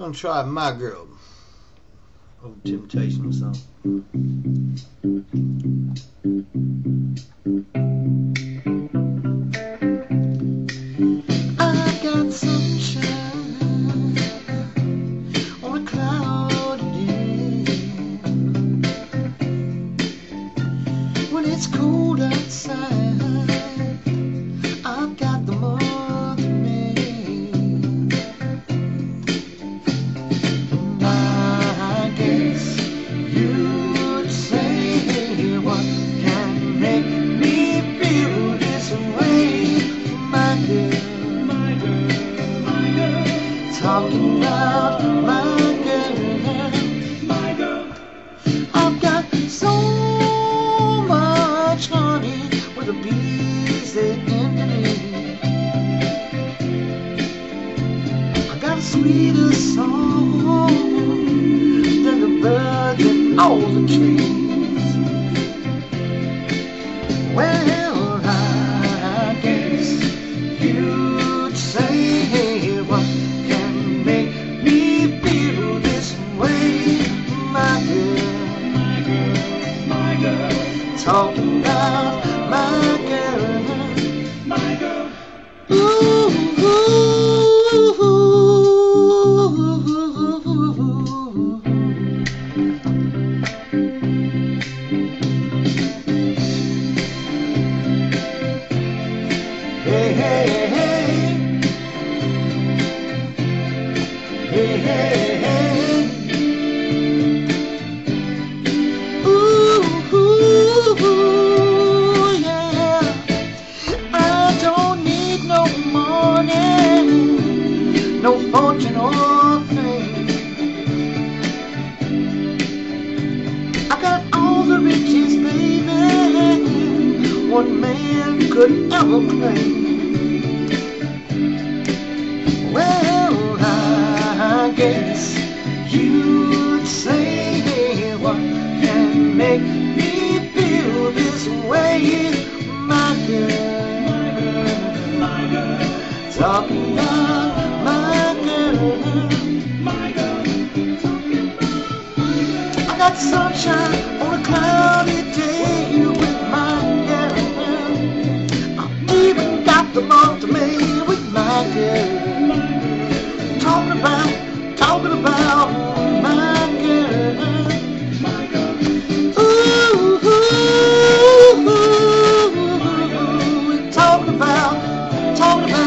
Gonna try My Girl. Old Temptation song. I got sunshine on a cloudy day. When it's cold outside, I've got the month of May. And I guess you'd say, what can make me feel this way? My girl, my girl, my girl, talking about my girl, my girl. I've got so much honey with the bees that envy me. I got a sweeter song than the birds in all the trees. Well, I guess you'd say, what can make me feel this way? My girl, my girl, my girl, talking about my girl, my girl. Ooh, ooh, ooh, ooh. Hey, hey, hey, hey, hey, hey. Ooh, ooh, ooh, yeah. I don't need no money, no fortune or fame. I got all the riches, baby, one man could ever claim. Well, I guess you'd say, what can make me feel this way? My girl, my girl, my girl, talking about my girl, my girl, talking about my girl. I got sunshine on a cloudy day with my girl. I even got the month of May with my girl. Talking about my girl, my girl. Ooh, ooh, ooh, ooh, ooh. Talking about